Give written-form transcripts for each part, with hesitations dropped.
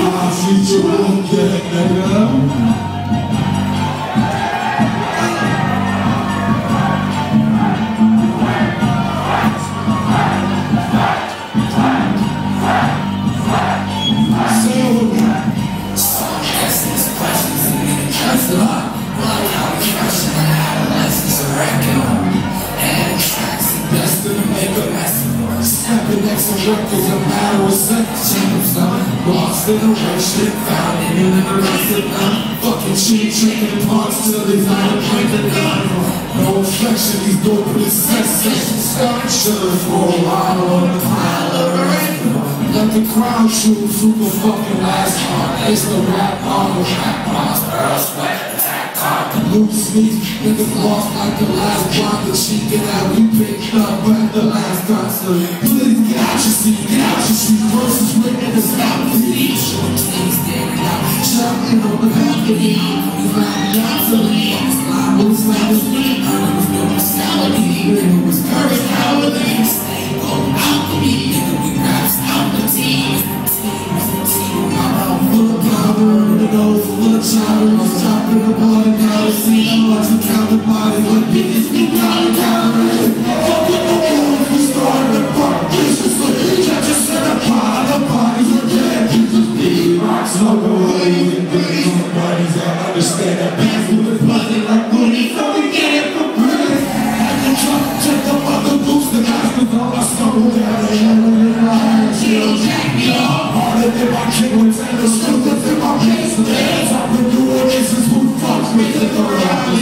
I'll treat you real good, nigga. Snapping next to records, a matter of seconds. Lost in a rush, shit found in the rest of them. Fucking cheap, drinking parts till these out of drinking none. No reflection, these dope police sensations. Should've for a while on the pile of record. Let the crowd choose who the fucking last one. It's the rap on the rap bombs, Earl Sweat. Loose sneaks, niggas lost like the last block of cheek. Get out, we picked up at the last concert. Please get out your seat, get out your seat. Verses written to stop the beat. Short teams standing out, shouting on the balcony. He's laughing out to me. Slide with his loud feet. I was doing salary. It was courage, cowardly. Stay on alchemy, nigga, we raps out the team. Full of power, the nose full of chowder. Top of the body, now see how much you count the body. What biggest we got to counter it. Fuck it, we started a part. This is what we just set a pot. The bodies are dead. Jesus big rocks, no way. Somebody's out, understand that bass with buzzing like Woody. So we get it for free. At the truck, check the other boots. The guys with all my stumble down the hill in my hands. She'll jack me up. Harder than my king would take the stupid in my face. The hands I've been doing this is who fucks with the rappers.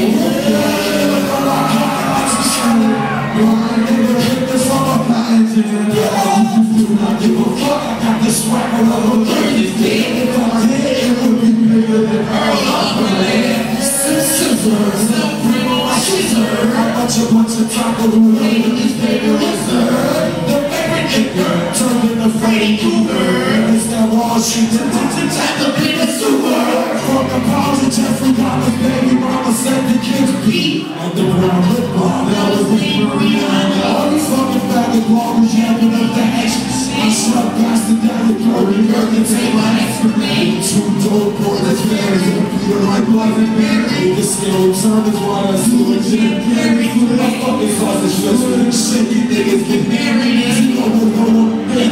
She did the biggest super. From the balls of Jeffrey Wallace, baby mama said the kids beat. On the ground with bomb, that was me, Mariana. All these fucking faggot bloggers yapping up the actions. I shut bastard down the door, and you're gonna take my ex for me. Two dope boys, that's fairies, and Peter like blood and Mary. The skill turn is what I do, and Jim Carrey. Who the fuck is sausage fest? Shit, you niggas get married, and you know what's going on.